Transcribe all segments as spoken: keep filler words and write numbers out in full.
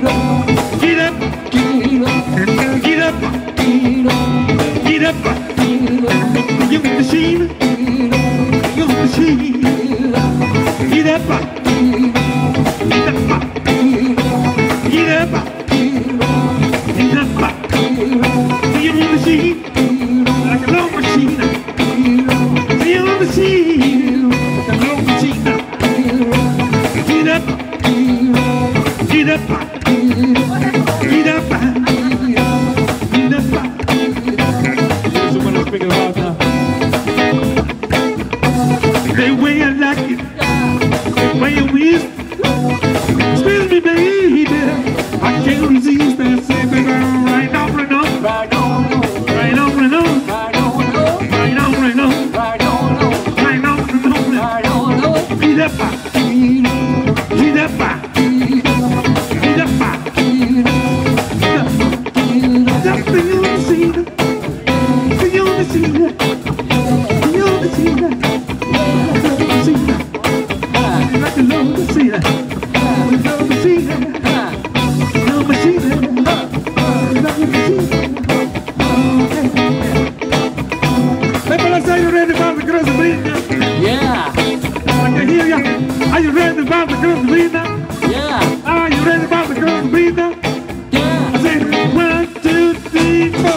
Get up, get up, get up. You're the machine, you're the machine. Get up, get up, get up, get up. You're the machine, like a long machine. You're the machine, like a long machine. Get up, get up, get up, get up. Here's the one I'm speaking about now. The way I like it, the way you wish. Excuse me, baby, I can't resist that same thing. Right on, right on, right on, right on, right on, right on, right on, right on, right on, right on, right on. Get up, get up, get up, just for you to see, for you to see, for you to see, see, like you love to see that, we love to see that, love to see that, love to see that. Hey, fellas, are you ready for the girls to bleed now? Yeah. I can hear ya. Are you ready for the girls to bleed now? Yeah. Are you ready for the girls to bleed now? Yeah. I say one, two, three, four.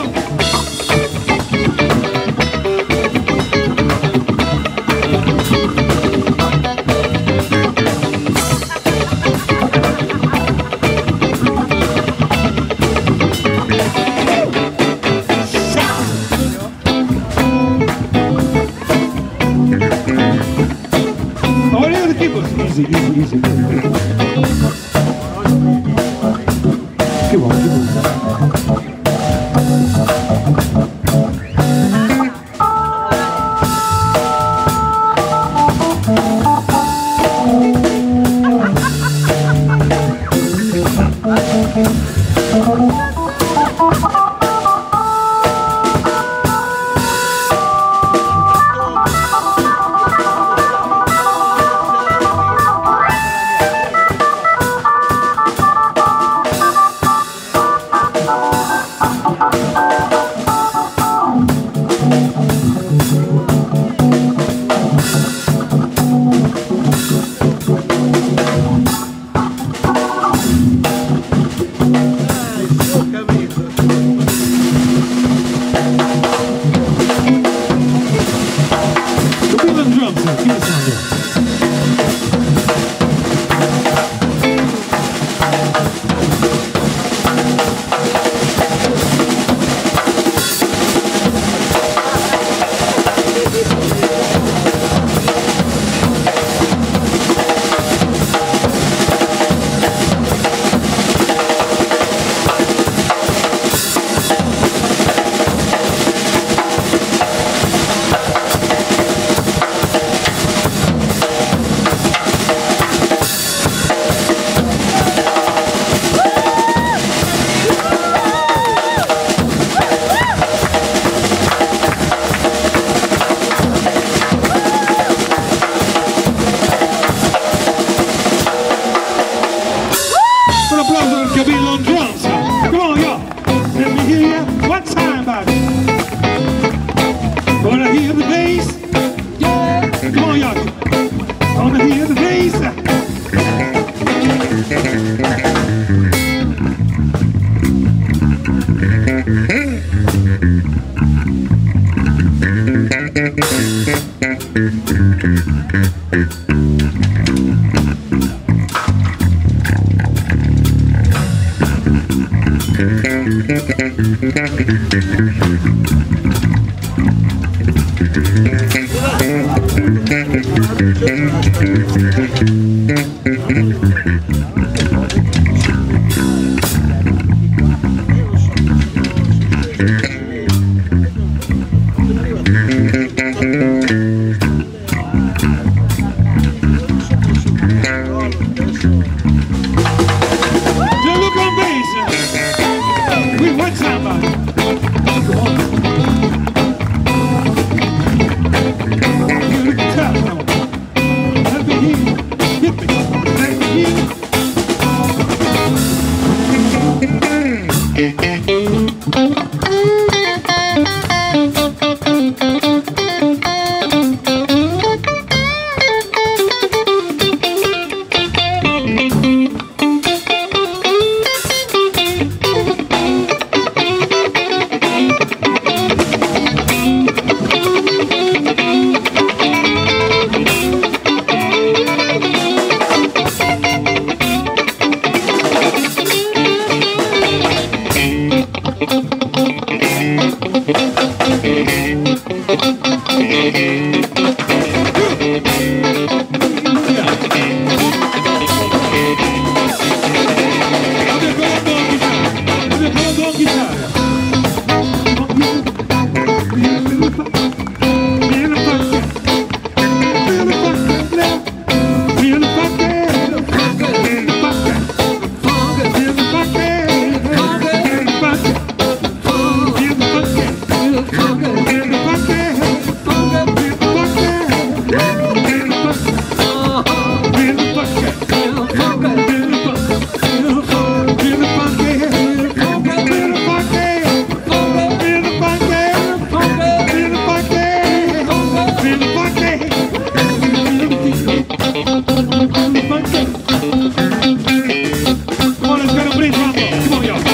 All the other people, easy, easy, easy. Keep on, keep on. Please, Rumble. Come on, y'all.